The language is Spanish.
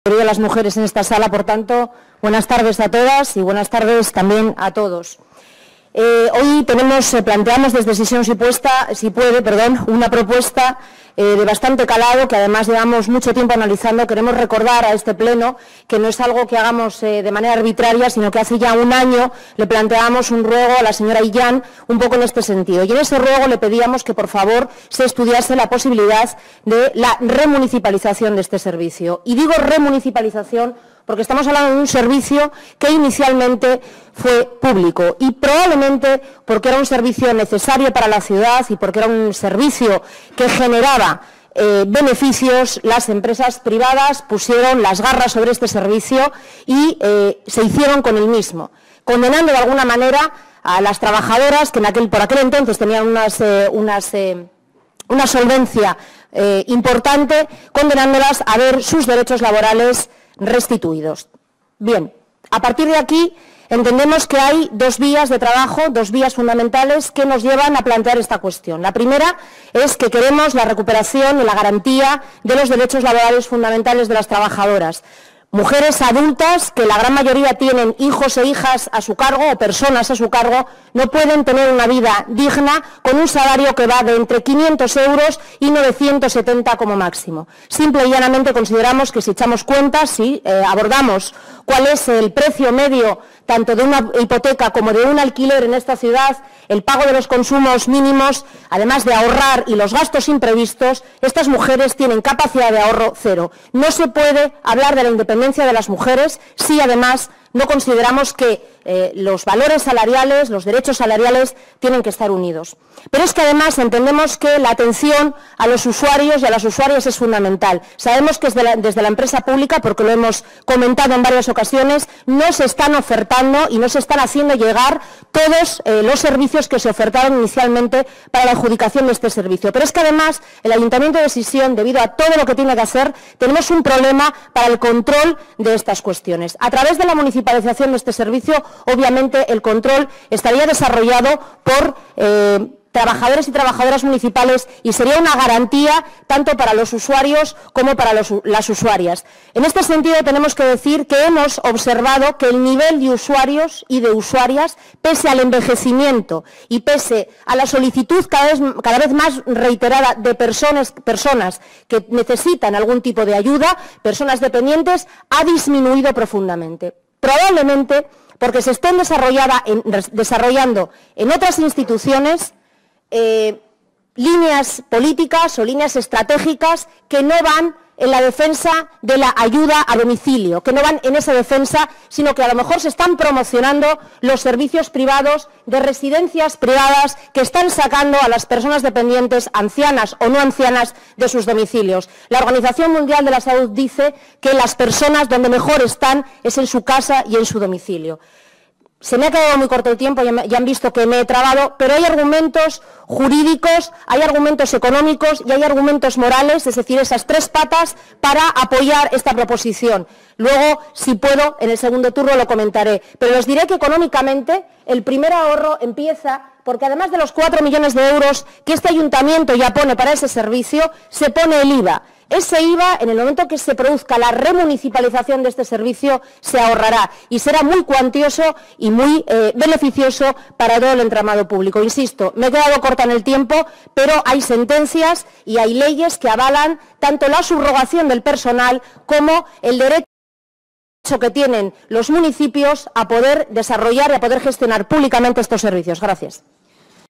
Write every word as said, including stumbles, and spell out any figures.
de las mujeres en esta sala, por tanto, buenas tardes a todas y buenas tardes también a todos. Eh, hoy tenemos, eh, planteamos desde Sesión si, puesta, si puede, perdón, una propuesta eh, de bastante calado que además llevamos mucho tiempo analizando. Queremos recordar a este pleno que no es algo que hagamos eh, de manera arbitraria, sino que hace ya un año le planteamos un ruego a la señora Illán un poco en este sentido. Y en ese ruego le pedíamos que por favor se estudiase la posibilidad de la remunicipalización de este servicio. Y digo remunicipalización porque estamos hablando de un servicio que inicialmente fue público y probablemente porque era un servicio necesario para la ciudad y porque era un servicio que generaba eh, beneficios. Las empresas privadas pusieron las garras sobre este servicio y eh, se hicieron con el mismo, condenando de alguna manera a las trabajadoras que en aquel, por aquel entonces tenían unas, eh, unas, eh, una solvencia eh, importante, condenándolas a ver sus derechos laborales restituidos. Bien, a partir de aquí entendemos que hay dos vías de trabajo, dos vías fundamentales que nos llevan a plantear esta cuestión. La primera es que queremos la recuperación y la garantía de los derechos laborales fundamentales de las trabajadoras. Mujeres adultas, que la gran mayoría tienen hijos e hijas a su cargo o personas a su cargo, no pueden tener una vida digna con un salario que va de entre quinientos euros y novecientos setenta como máximo. Simple y llanamente consideramos que si echamos cuentas, si eh, abordamos cuál es el precio medio tanto de una hipoteca como de un alquiler en esta ciudad, el pago de los consumos mínimos, además de ahorrar y los gastos imprevistos, estas mujeres tienen capacidad de ahorro cero. No se puede hablar de la independencia de las mujeres si además no consideramos que eh, los valores salariales, los derechos salariales tienen que estar unidos. Pero es que además entendemos que la atención a los usuarios y a las usuarias es fundamental. Sabemos que desde la, desde la empresa pública, porque lo hemos comentado en varias ocasiones, no se están ofertando y no se están haciendo llegar todos eh, los servicios que se ofertaron inicialmente para la adjudicación de este servicio. Pero es que además el Ayuntamiento de Sisión, debido a todo lo que tiene que hacer, tenemos un problema para el control de estas cuestiones. A través de la municipalización de este servicio, obviamente el control estaría desarrollado por eh, trabajadores y trabajadoras municipales y sería una garantía tanto para los usuarios como para los, las usuarias. En este sentido tenemos que decir que hemos observado que el nivel de usuarios y de usuarias, pese al envejecimiento y pese a la solicitud cada vez, cada vez más reiterada de personas, personas que necesitan algún tipo de ayuda, personas dependientes, ha disminuido profundamente. Probablemente porque se estén desarrollada en, desarrollando en otras instituciones Eh, líneas políticas o líneas estratégicas que no van en la defensa de la ayuda a domicilio, que no van en esa defensa, sino que a lo mejor se están promocionando los servicios privados de residencias privadas que están sacando a las personas dependientes, ancianas o no ancianas, de sus domicilios. La Organización Mundial de la Salud dice que las personas donde mejor están es en su casa y en su domicilio. Se me ha quedado muy corto el tiempo, ya, me, ya han visto que me he trabado, pero hay argumentos jurídicos, hay argumentos económicos y hay argumentos morales, es decir, esas tres patas para apoyar esta proposición. Luego, si puedo, en el segundo turno lo comentaré, pero les diré que económicamente el primer ahorro empieza porque además de los cuatro millones de euros que este ayuntamiento ya pone para ese servicio, se pone el I V A. Ese I V A, en el momento que se produzca la remunicipalización de este servicio, se ahorrará y será muy cuantioso y muy eh, beneficioso para todo el entramado público. Insisto, me he quedado corta en el tiempo, pero hay sentencias y hay leyes que avalan tanto la subrogación del personal como el derecho que tienen los municipios a poder desarrollar y a poder gestionar públicamente estos servicios. Gracias.